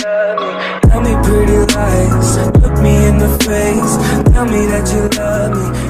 love me. Tell me pretty lies, look me in the face. Tell me that you love me.